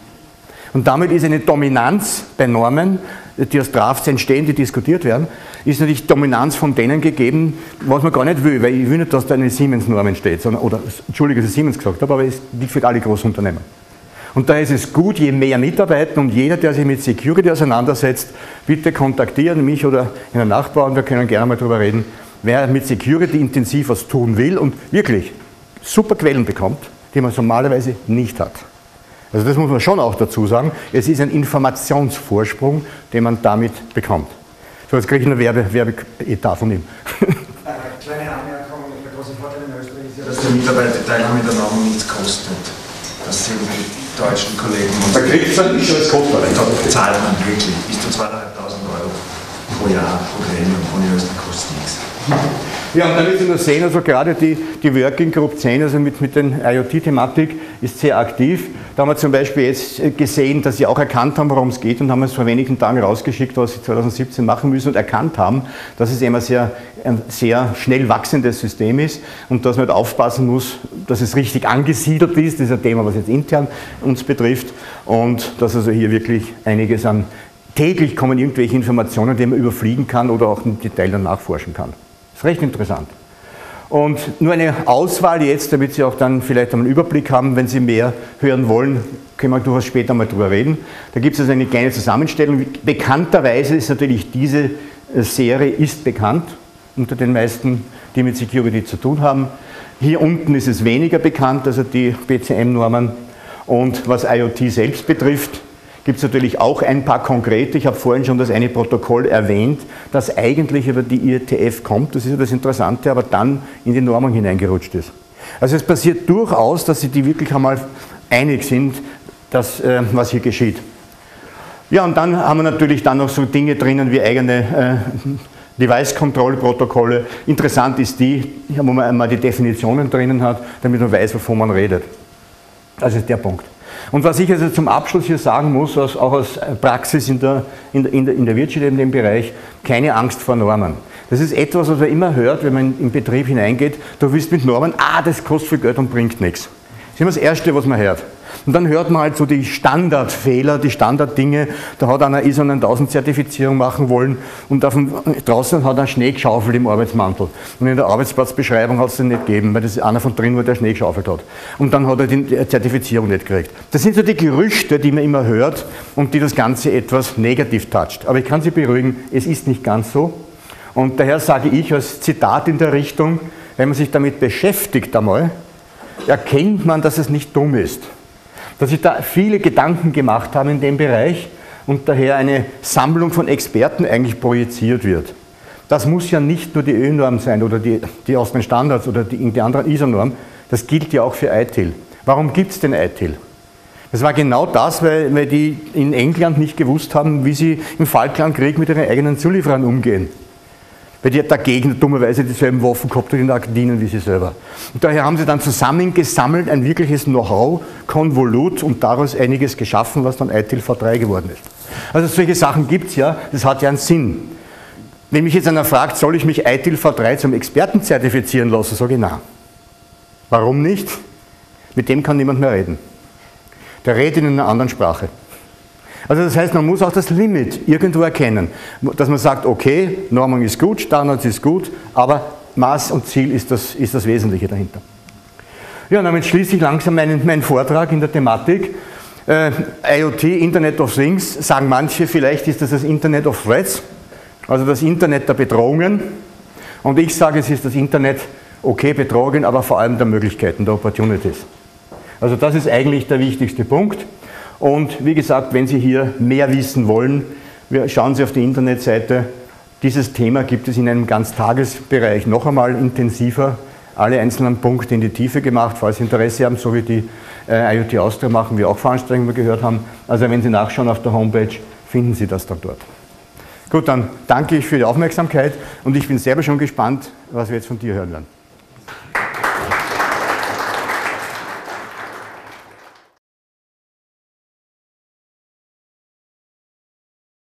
Und damit ist eine Dominanz bei Normen, die aus Drafts entstehen, die diskutiert werden, ist natürlich Dominanz von denen gegeben, was man gar nicht will, weil ich will nicht, dass da eine Siemens-Norm entsteht, sondern, oder, Entschuldige, dass ich Siemens gesagt habe, aber es liegt für alle Großunternehmen. Und da ist es gut, je mehr mitarbeiten und jeder, der sich mit Security auseinandersetzt, bitte kontaktieren mich oder einen Nachbarn, wir können gerne mal darüber reden, wer mit Security intensiv was tun will und wirklich super Quellen bekommt, die man normalerweise nicht hat. Also das muss man schon auch dazu sagen, es ist ein Informationsvorsprung, den man damit bekommt. So, jetzt kriege ich einen Werbe, Werbeetat von ihm. Kleine Anmerkung, der große Vorteil in Österreich ist ja, dass die Mitarbeiter Teilnahme in der Normung nichts kostet. Das sind die deutschen Kollegen. Da kriegt es dann nicht als Kostenrecht. Da zahlt man wirklich bis zu zweitausendfünfhundert Euro pro Jahr pro Gremium und in Österreich kostet nichts. Ja, und dann müssen wir sehen, also gerade die, die Working Group zehn, also mit, mit den I O T-Thematik, ist sehr aktiv. Da haben wir zum Beispiel jetzt gesehen, dass sie auch erkannt haben, worum es geht und haben es vor wenigen Tagen rausgeschickt, was sie zweitausendsiebzehn machen müssen und erkannt haben, dass es immer sehr, ein sehr schnell wachsendes System ist und dass man halt aufpassen muss, dass es richtig angesiedelt ist. Das ist ein Thema, was jetzt intern uns betrifft und dass also hier wirklich einiges an täglich kommen irgendwelche Informationen, die man überfliegen kann oder auch im Detail dann nachforschen kann. Das ist recht interessant. Und nur eine Auswahl jetzt, damit Sie auch dann vielleicht einen Überblick haben, wenn Sie mehr hören wollen, können wir durchaus später mal drüber reden. Da gibt es also eine kleine Zusammenstellung. Bekannterweise ist natürlich diese Serie ist bekannt unter den meisten, die mit Security zu tun haben. Hier unten ist es weniger bekannt, also die B C M-Normen. Und was I O T selbst betrifft, gibt es natürlich auch ein paar konkrete. Ich habe vorhin schon das eine Protokoll erwähnt, das eigentlich über die I E T F kommt. Das ist ja das Interessante, aber dann in die Normung hineingerutscht ist. Also es passiert durchaus, dass sie die wirklich einmal einig sind, dass, äh, was hier geschieht. Ja, und dann haben wir natürlich dann noch so Dinge drinnen wie eigene äh, Device-Control-Protokolle. Interessant ist die, wo man einmal die Definitionen drinnen hat, damit man weiß, wovon man redet. Das ist der Punkt. Und was ich also zum Abschluss hier sagen muss, auch aus Praxis in der, in der, in der, in der Wirtschaft in dem Bereich, keine Angst vor Normen. Das ist etwas, was man immer hört, wenn man in den Betrieb hineingeht, du willst mit Normen, ah, das kostet viel Geld und bringt nichts. Das ist immer das Erste, was man hört. Und dann hört man halt so die Standardfehler, die Standarddinge. Da hat einer I S O neuntausend Zertifizierung machen wollen und auf dem, draußen hat er Schnee geschaufelt im Arbeitsmantel. Und in der Arbeitsplatzbeschreibung hat es den nicht gegeben, weil das ist einer von drin, wo der Schnee geschaufelt hat. Und dann hat er die Zertifizierung nicht gekriegt. Das sind so die Gerüchte, die man immer hört und die das Ganze etwas negativ toucht. Aber ich kann Sie beruhigen, es ist nicht ganz so. Und daher sage ich als Zitat in der Richtung, wenn man sich damit beschäftigt einmal, erkennt man, dass es nicht dumm ist. Dass sich da viele Gedanken gemacht haben in dem Bereich und daher eine Sammlung von Experten eigentlich projiziert wird. Das muss ja nicht nur die Ö-Norm sein oder die, die Austrian Standards oder die, die anderen I S O-Norm, das gilt ja auch für I T I L. Warum gibt es denn I T I L? Das war genau das, weil, weil die in England nicht gewusst haben, wie sie im Falklandkrieg mit ihren eigenen Zulieferern umgehen. Weil die dagegen dummerweise dieselben Waffen gehabt hat in der Argentinien wie sie selber. Und daher haben sie dann zusammengesammelt ein wirkliches Know-how, Konvolut und daraus einiges geschaffen, was dann I T I L V drei geworden ist. Also solche Sachen gibt es ja, das hat ja einen Sinn. Wenn mich jetzt einer fragt, soll ich mich I T I L V drei zum Experten zertifizieren lassen, sage ich nein. Warum nicht? Mit dem kann niemand mehr reden. Der redet in einer anderen Sprache. Also das heißt, man muss auch das Limit irgendwo erkennen, dass man sagt, okay, Normung ist gut, Standards ist gut, aber Maß und Ziel ist das, ist das Wesentliche dahinter. Ja, und damit schließe ich langsam meinen, meinen Vortrag in der Thematik. Äh, IoT, Internet of Things, sagen manche, vielleicht ist das das Internet of Threats, also das Internet der Bedrohungen. Und ich sage, es ist das Internet, okay, Bedrohungen, aber vor allem der Möglichkeiten, der Opportunities. Also das ist eigentlich der wichtigste Punkt. Und wie gesagt, wenn Sie hier mehr wissen wollen, schauen Sie auf die Internetseite. Dieses Thema gibt es in einem Ganztagesbereich noch einmal intensiver, alle einzelnen Punkte in die Tiefe gemacht, falls Sie Interesse haben, so wie die äh, IoT Austria machen wir auch Veranstaltungen, die wir gehört haben. Also wenn Sie nachschauen auf der Homepage, finden Sie das dann dort. Gut, dann danke ich für die Aufmerksamkeit und ich bin selber schon gespannt, was wir jetzt von dir hören werden.